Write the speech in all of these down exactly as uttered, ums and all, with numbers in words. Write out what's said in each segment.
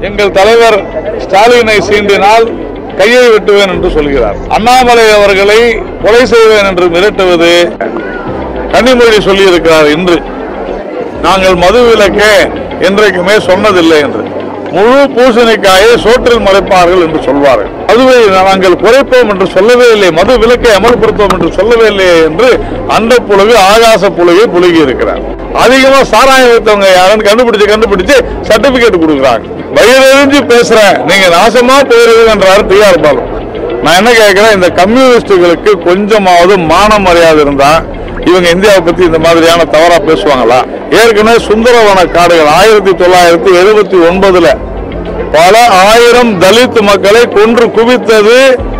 எங்கள் தலைவர் ஸ்டாலினை சீண்டினால் கையை வெட்டுவேன் என்று சொல்கிறார். அண்ணாமலை அவர்களை கொலை செய்வேன் என்று மிரட்டுவது கனிமொழி சொல்லியிருக்கிறார். இன்று நாங்கள் மது விலக்க என்றைக்குமே சொன்னதில்லை என்று. முழு பூசணிக்காயை சோற்றில் மறைப்பார்கள் என்று சொல்வார்கள். மதுவை நாங்கள் குறைப்போம் என்று சொல்லவே இல்லை, மது விலக்கை அமல்படுத்துவோம் என்று சொல்லவே இல்லையே என்று அந்த புலகு ஆகாச புலகை புலகி இருக்கிறார். அதிகமா சாராயம் வைத்தவங்க யாருன்னு கண்டுபிடிச்சு கண்டுபிடிச்சு சர்டிபிகேட் கொடுக்குறாங்க. வயிறறிஞ்சு பேசுறேன், நீங்க நாசமா போயிருங்கன்றாரு டி ஆர் பாலு. நான் என்ன கேட்கிறேன், இந்த கம்யூனிஸ்டுகளுக்கு கொஞ்சமாவது மான மரியாதை இருந்தா இவங்க இந்தியாவை பத்தி இந்த மாதிரியான தவறா பேசுவாங்களா? ஏற்கனவே சுந்தரவன காடுகள் ஆயிரத்தி தொள்ளாயிரத்தி எழுபத்தி ஒன்பதுல பல ஆயிரம் தலித் மக்களை கொன்று குவித்தது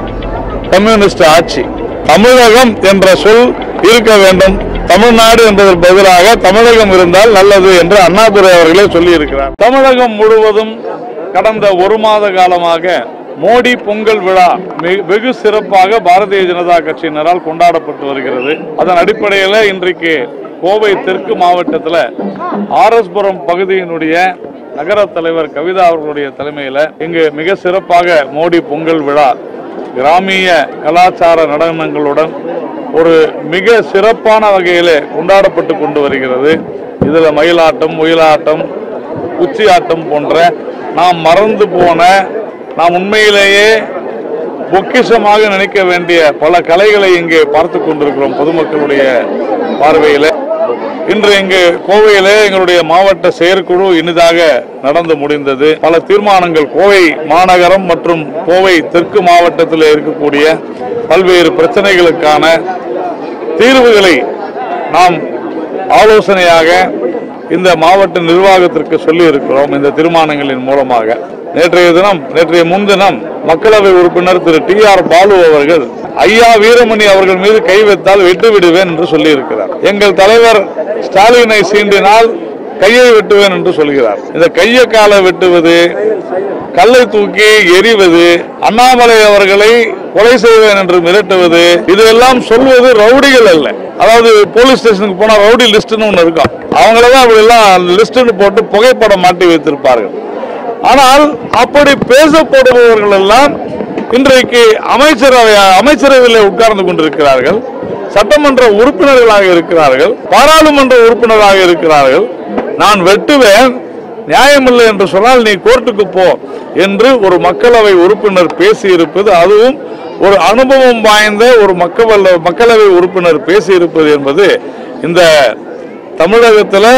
கம்யூனிஸ்ட் ஆட்சி. தமிழகம் என்ற சொல் இருக்க வேண்டும், தமிழ்நாடு என்பதற்கு பதிலாக தமிழகம் இருந்தால் நல்லது என்று அண்ணாதுரை அவர்களே சொல்லி இருக்கிறார். தமிழகம் முழுவதும் கடந்த ஒரு மாத காலமாக மோடி பொங்கல் விழா வெகு சிறப்பாக பாரதிய ஜனதா கட்சியினரால் கொண்டாடப்பட்டு வருகிறது. அதன் அடிப்படையில் இன்றைக்கு கோவை தெற்கு மாவட்டத்தில் ஆர் எஸ் புரம் பகுதியினுடைய நகர தலைவர் கவிதா அவர்களுடைய தலைமையில் இங்கு மிக சிறப்பாக மோடி பொங்கல் விழா கிராமிய கலாச்சார நடனங்களுடன் ஒரு மிக சிறப்பான வகையில் கொண்டாடப்பட்டு கொண்டு வருகிறது. இதில் மயிலாட்டம், ஒயிலாட்டம், குச்சி ஆட்டம் போன்ற நாம் மறந்து போன, நாம் உண்மையிலேயே பொக்கிஷமாக நினைக்க வேண்டிய பல கலைகளை இங்கே பார்த்து கொண்டிருக்கிறோம் பொதுமக்களுடைய பார்வையில். இன்று இங்கு கோவையிலே எங்களுடைய மாவட்ட செயற்குழு இனிதாக நடந்து முடிந்தது. பல தீர்மானங்கள் கோவை மாநகரம் மற்றும் கோவை தெற்கு மாவட்டத்தில் இருக்கக்கூடிய பல்வேறு பிரச்சனைகளுக்கான தீர்வுகளை நாம் ஆலோசனையாக இந்த மாவட்ட நிர்வாகத்திற்கு சொல்லி இருக்கிறோம். இந்த தீர்மானங்களின் மூலமாக நேற்றைய தினம் நேற்றைய முன்தினம் மக்களவை உறுப்பினர் திரு டி ஆர் பாலு அவர்கள் ஐயா வீரமணி அவர்கள் மீது கை வைத்தால் வெட்டு விடுவேன் என்று சொல்லி இருக்கிறார். எங்கள் தலைவர் ஸ்டாலினை சீண்டினால் கையை வெட்டுவேன் என்று சொல்கிறார். இந்த கையை காலை வெட்டுவது, கல்லை தூக்கி எறிவது, அண்ணாமலை அவர்களை கொலை செய்வேன் என்று மிரட்டுவது, இதெல்லாம் சொல்வது ரவுடிகள் அல்ல. அதாவது போலீஸ் ஸ்டேஷனுக்கு போனா ரவுடி லிஸ்ட்னு ஒன்று இருக்கும், அவங்களதான் அப்படி எல்லாம் லிஸ்ட்னு போட்டு புகைப்படம் மாட்டி வைத்திருப்பார்கள். ஆனால் அப்படி பேசப்படுபவர்கள் எல்லாம் இன்றைக்கு அமைச்சரவை அமைச்சரவையில் உட்கார்ந்து கொண்டிருக்கிறார்கள், சட்டமன்ற உறுப்பினர்களாக இருக்கிறார்கள், பாராளுமன்ற உறுப்பினராக இருக்கிறார்கள். நான் வெட்டுவேன், நியாயமில்லை என்று சொன்னால் நீ கோர்ட்டுக்கு போ என்று ஒரு மக்களவை உறுப்பினர் பேசியிருப்பது, அதுவும் ஒரு அனுபவம் வாய்ந்த ஒரு மக்களவை மக்களவை உறுப்பினர் பேசியிருப்பது என்பது இந்த தமிழகத்தில்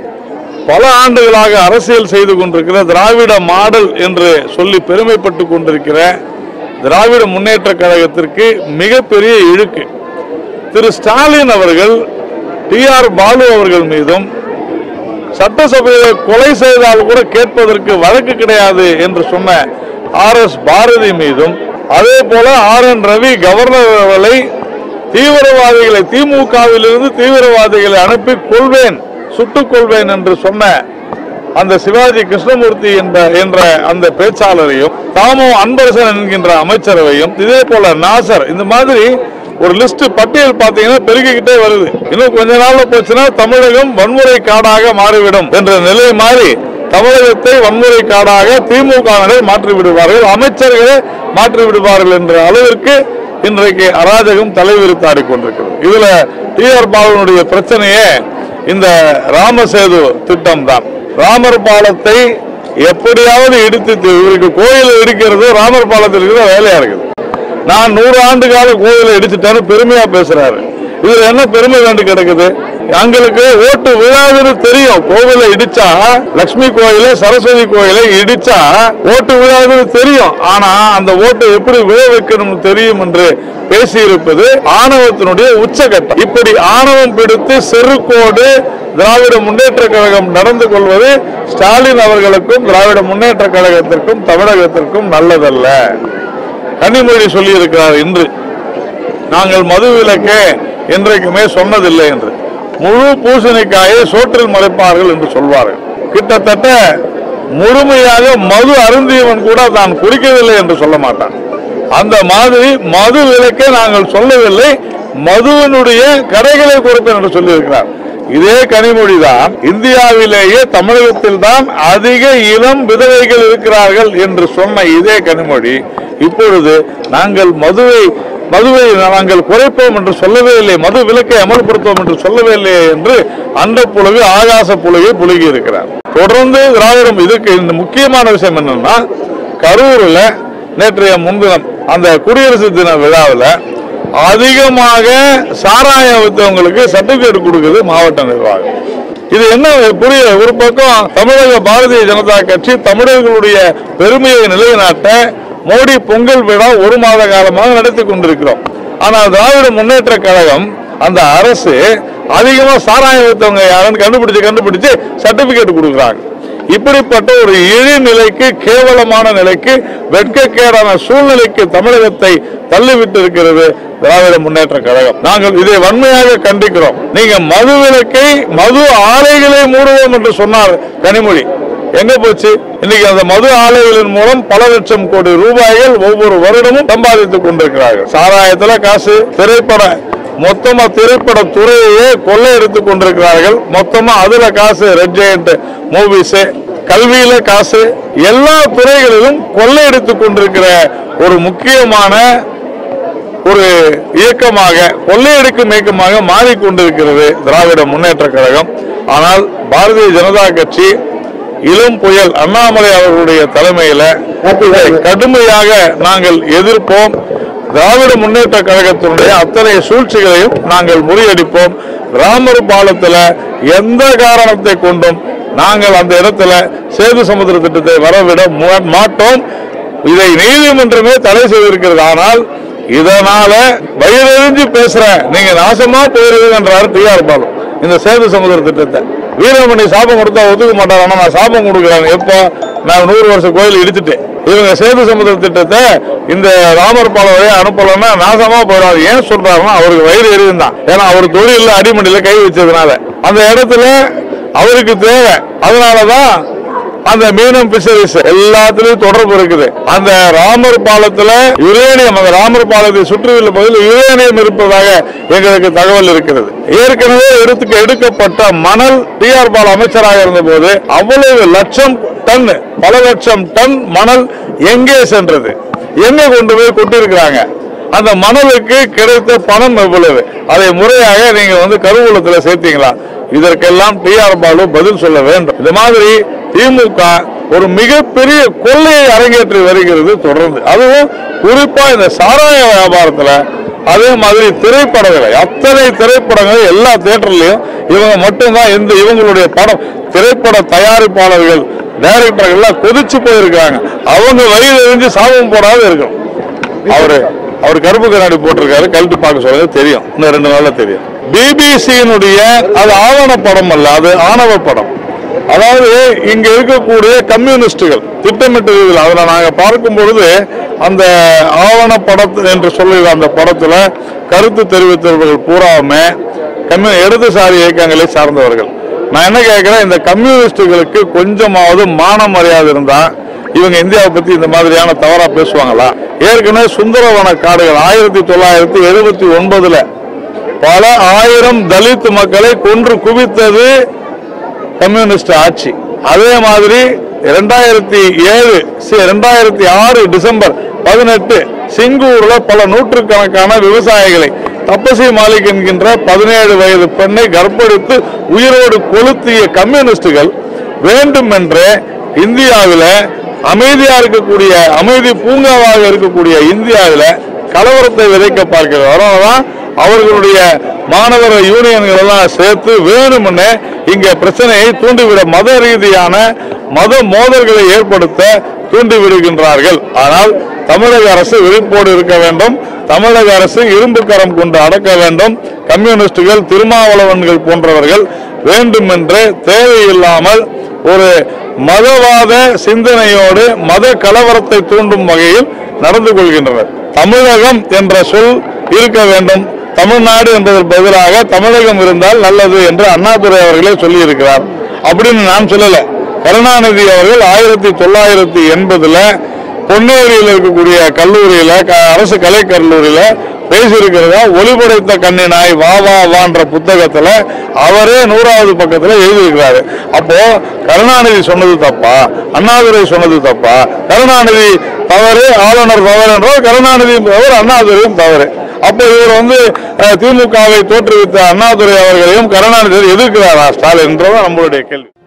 பல ஆண்டுகளாக அரசியல் செய்து கொண்டிருக்கிற திராவிட மாடல் என்று சொல்லி பெருமைப்பட்டு கொண்டிருக்கிற திராவிட முன்னேற்ற கழகத்திற்கு மிகப்பெரிய இழுக்கு. திரு ஸ்டாலின் அவர்கள் டி ஆர் பாலு அவர்கள் மீதும் சட்டசபையை கொலை செய்தால் கூட கேட்பதற்கு வழக்கு கிடையாது என்று சொன்ன ஆர் எஸ் பாரதி மீதும், அதே போல ஆர் என் ரவி கவர்னர் அவர்களை தீவிரவாதிகளை திமுகவில் இருந்து தீவிரவாதிகளை அனுப்பி கொள்வேன், சுட்டுக் கொள்வேன் என்று சொன்ன அந்த சிவாஜி கிருஷ்ணமூர்த்தி என்ற என்ற அந்த பேச்சாளரையும், தாமோ அன்பரசன் என்கின்ற அமைச்சரவையும், இதே போல நாசர், இந்த மாதிரி ஒரு லிஸ்ட் பட்டியல் பார்த்தீங்கன்னா பெருகிக்கிட்டே வருது. இன்னும் கொஞ்ச நாள்ல போச்சுன்னா தமிழகம் வன்முறை காடாக மாறிவிடும் என்ற நிலை மாறி தமிழகத்தை வன்முறை காடாக திமுகவினர் மாற்றி விடுவார்கள், அமைச்சர்களை மாற்றி விடுவார்கள் என்ற அளவிற்கு இன்றைக்கு அராஜகம் தலைவிரித்தாடி கொண்டிருக்கிறது. இதுல டி ஆர் பாலுனுடைய பிரச்சனையே இந்த ராமசேது திட்டம் தான். ராமர் பாலத்தை எப்படியாவது இடித்து இவருக்கு கோயிலை இடிக்கிறது ராமர் பாலத்தில் இருக்கிற வேலையா இருக்குது. நான் நூறு ஆண்டு கால கோயிலை இடிச்சுட்டேன்னு பெருமையா பேசுறாரு. இதுல என்ன பெருமை வேண்டு கிடக்குது? எங்களுக்கு ஓட்டு விழாதுன்னு தெரியும். கோவிலை இடிச்சா, லட்சுமி கோயிலை சரஸ்வதி கோயிலை இடிச்சா ஓட்டு விழாதுன்னு தெரியும். ஆனா அந்த ஓட்டு எப்படி விழ வைக்கணும் தெரியும் என்று பேசியிருப்பது ஆணவத்தினுடைய உச்சகட்டம். இப்படி ஆணவம் பிடித்து செருக்கோடு திராவிட முன்னேற்ற கழகம் நடந்து கொள்வது ஸ்டாலின் அவர்களுக்கும் திராவிட முன்னேற்ற கழகத்திற்கும் தமிழகத்திற்கும் நல்லதல்ல. கனிமொழி சொல்லி இருக்கிறார் இன்று, நாங்கள் மது விலக்க என்றைக்குமே சொன்னதில்லை என்று. முழு பூசணிக்காயை சோற்றில் மறைப்பார்கள் என்று சொல்வார்கள். கிட்டத்தட்ட முழுமையாக மது அருந்தியவன் கூட தான் குடிக்கவில்லை என்று சொல்ல மாட்டான். அந்த மாதிரி மது விலக்க நாங்கள் சொல்லவில்லை, மதுவினுடைய கடைகளை கொடுப்பேன் என்று சொல்லியிருக்கிறார். இதே கனிமொழி தான் இந்தியாவிலேயே தமிழகத்தில் தான் அதிக இளம் விதவைகள் இருக்கிறார்கள் என்று சொன்ன இதே கனிமொழி இப்பொழுது நாங்கள் மதுவை மதுவை நாங்கள் குறைப்போம் என்று சொல்லவே இல்லை, மது விலக்கை அமல்படுத்துவோம் என்று சொல்லவே இல்லை என்று அந்த புலகு ஆகாச புலகை புலகி இருக்கிறார். தொடர்ந்து திராவிடம் இதுக்கு இந்த முக்கியமான விஷயம் என்னன்னா, கரூரில் நேற்றைய முன்தினம் அந்த குடியரசு தின விழாவில் அதிகமாக சாராய வித்தவங்களுக்கு சர்டிபிகேட் கொடுக்குது மாவட்ட நிர்வாகம். இது என்ன புரிய, ஒரு பக்கம் தமிழக பாரதிய ஜனதா கட்சி தமிழர்களுடைய பெருமையை நிலைநாட்ட மோடி பொங்கல் விழா ஒரு மாத காலமாக நடத்தி கொண்டிருக்கிறோம். ஆனால் திராவிட முன்னேற்ற கழகம் அந்த அரசு அதிகமாக சாராய வித்தவங்க யாருன்னு கண்டுபிடிச்சு கண்டுபிடிச்சு சர்டிபிகேட் கொடுக்குறாங்க. இப்படிப்பட்ட ஒரு இழிநிலைக்கு, கேவலமான நிலைக்கு, வெட்கக்கேடான சூழ்நிலைக்கு தமிழகத்தை தள்ளிவிட்டு இருக்கிறது திராவிட முன்னேற்ற கழகம். நாங்கள் இதை வன்மையாக கண்டிக்கிறோம். நீங்க மது விலக்கை, மது ஆலைகளை மூடுவோம் என்று சொன்னார் கனிமொழி, எங்க போச்சு? இன்னைக்கு அந்த மது ஆலைகளின் மூலம் பல லட்சம் கோடி ரூபாய்கள் ஒவ்வொரு வருடமும் சம்பாதித்துக் கொண்டிருக்கிறார்கள். சாராயத்துல காசு, திரைப்பட மொத்தமா திரைப்பட துறையே கொள்ளையடித்துக் கொண்டிருக்கிறார்கள். மொத்தமா அதுல காசு, ரெட் ஜெயண்ட் மூவிஸ், கல்வியில காசு, எல்லா துறைகளிலும் கொள்ளையடித்துக் கொண்டிருக்கிற ஒரு முக்கியமான ஒரு இயக்கமாக, கொள்ளையடிக்கும் இயக்கமாக மாறிக்கொண்டிருக்கிறது திராவிட முன்னேற்ற கழகம். ஆனால் பாரதிய ஜனதா கட்சி இளம் புயல் அண்ணாமலை அவர்களுடைய தலைமையில கடுமையாக நாங்கள் எதிர்ப்போம். திராவிட முன்னேற்ற கழகத்தினுடைய அத்தனை சூழ்ச்சிகளையும் நாங்கள் முறியடிப்போம். ராமர் பாலத்தில் எந்த காரணத்தை கொண்டும் நாங்கள் அந்த இடத்துல சேது சமுத்திர திட்டத்தை வரவிட மாட்டோம். இதை நீதிமன்றமே தடை செய்திருக்கிறது. ஆனால் இதனால வயிறெறிஞ்சு பேசுற நீங்க நாசமா போயிருங்கன்றார் டி ஆர் பாலு. இந்த சேது சமுத்திர திட்டத்தை வீரமணி சாபம் கொடுத்தா ஒத்துக்க மாட்டார். ஆனா நான் சாபம் கொடுக்குறேன். எப்போ? நான் நூறு வருஷம் கோயில் இடிச்சுட்டு இவங்க சேது சமுத்திர திட்டத்தை இந்த ராமர் பாலம் வழியா அனுப்பலன்னா நாசமா போயிடாது. ஏன் சொல்றாருன்னா அவருக்கு வயிறு எரியுதான். ஏன்னா அவர் தொழில அடிமண்டியில கை வச்சதுனால அந்த இடத்துல அவருக்கு தேவை. அதனாலதான் அந்த மீனம் பிஷரிஸ் எல்லாத்திலையும் தொடர்பு இருக்குது. அந்த ராமர் பாலத்துல யுரேனியம், அந்த ராமர் பாலத்தை சுற்றியுள்ள பகுதியில் யுரேனியம் இருப்பதாக எங்களுக்கு தகவல் இருக்கிறது. ஏற்கனவே எடுத்து எடுக்கப்பட்ட மணல் டி ஆர் பால் அமைச்சராக இருந்த போது அவ்வளவு லட்சம் டன், பல லட்சம் டன் மணல் எங்கே சென்றது? எங்க கொண்டு போய் கொட்டிருக்கிறாங்க? அந்த மணலுக்கு கிடைத்த பணம் எவ்வளவு? அதை முறையாக நீங்க வந்து கருவூலத்தில் சேர்த்தீங்களா? இதற்கெல்லாம் டி ஆர் பாலு பதில் சொல்ல வேண்டும். இந்த மாதிரி திமுக ஒரு மிகப்பெரிய கொள்ளையை அரங்கேற்றி வருகிறது தொடர்ந்து. அதுவும் குறிப்பா இந்த சாராய வியாபாரத்துல, அதே மாதிரி திரைப்படங்களை, அத்தனை திரைப்படங்கள் எல்லா தியேட்டர்லயும் இவங்க மட்டும்தான். இந்த இவங்களுடைய படம் திரைப்பட தயாரிப்பாளர்கள், டைரக்டர்கள் கொதிச்சு போயிருக்காங்க. அவங்க வயிறு எரிஞ்சு சாபம் போடாத இருக்கணும். அவரு அவர் கருப்பு கண்ணாடி போட்டிருக்காரு, கழட்டி பார்க்க சொல்றது தெரியும். இன்னும் ரெண்டு நாள்ல தெரியும். பிபிசியினுடைய அது ஆவண படம் அல்ல, அது ஆணவ படம். அதாவது இங்க இருக்கக்கூடிய கம்யூனிஸ்டுகள் திட்டமிட்டு அதுல நாங்க பார்க்கும் பொழுது அந்த ஆவண படத்து என்று சொல்லுகிற அந்த படத்துல கருத்து தெரிவித்தவர்கள் பூராவுமே கம்யூ இடதுசாரி இயக்கங்களை சார்ந்தவர்கள். நான் என்ன கேட்கிறேன், இந்த கம்யூனிஸ்டுகளுக்கு கொஞ்சமாவது மான மரியாதை இருந்தா இவங்க இந்தியாவை பத்தி இந்த மாதிரியான தவறா பேசுவாங்களா? ஏற்கனவே சுந்தரவன காடுகள் ஆயிரத்தி தொள்ளாயிரத்தி எழுபத்தி ஒன்பதுல பல ஆயிரம் தலித் மக்களை கொன்று குவித்தது கம்யூனிஸ்ட் ஆட்சி. அதே மாதிரி இரண்டாயிரத்தி ஏழு இரண்டாயிரத்தி ஆறு டிசம்பர் பதினெட்டு சிங்கூர்ல பல நூற்றுக்கணக்கான விவசாயிகளை தப்பசி மாலிக் என்கின்ற பதினேழு வயது பெண்ணை கர்ப்படித்து உயிரோடு கொளுத்திய கம்யூனிஸ்டுகள் வேண்டுமென்றே இந்தியாவில் அமைதியா இருக்கக்கூடிய, அமைதி பூங்காவாக இருக்கக்கூடிய இந்தியாவில் கலவரத்தை விதைக்க பார்க்கிறது. அதனாலதான் அவர்களுடைய மாணவர் யூனியன்கள் எல்லாம் சேர்த்து வேணும்னு இங்க பிரச்சனையை தூண்டிவிட, மத ரீதியான மத மோதல்களை ஏற்படுத்த தூண்டிவிடுகின்றார்கள். ஆனால் தமிழக அரசு விழிப்போடு இருக்க வேண்டும். தமிழக அரசு இரும்பு கரம் கொண்டு அடக்க வேண்டும். கம்யூனிஸ்டுகள், திருமாவளவன்கள் போன்றவர்கள் வேண்டுமென்றே தேவையில்லாமல் ஒரு மதவாத சிந்தனையோடு மத கலவரத்தை தூண்டும் வகையில் நடந்து கொள்கின்றனர். தமிழகம் என்ற சொல் இருக்க வேண்டும். தமிழ்நாடு என்பதற்கு பதிலாக தமிழகம் இருந்தால் நல்லது என்று அண்ணாதுரை அவர்களே சொல்லி இருக்கிறார். அப்படின்னு நான் சொல்லல. கருணாநிதி அவர்கள் ஆயிரத்தி தொள்ளாயிரத்தி எண்பதுல பொன்னேரியில் இருக்கக்கூடிய கல்லூரியில, அரசு கலை கல்லூரியில பேசியிருக்கிறதா ஒளிபடைத்த கண்ணினாய் வா வா வான்ற புத்தகத்துல அவரே நூறாவது பக்கத்துல எழுதியிருக்கிறாரு. அப்போ கருணாநிதி சொன்னது தப்பா, அண்ணாதுரை சொன்னது தப்பா? கருணாநிதி தவறு, ஆளுநர் தவறு என்றால் கருணாநிதியும் தவறு, அண்ணாதுரையும் தவறு. அப்போ இவர் வந்து திமுகவை தோற்றுவித்த அண்ணாதுரை அவர்களையும் கருணாநிதி எதிர்க்கிறாரா ஸ்டாலின் என்றதான் நம்மளுடைய கேள்வி.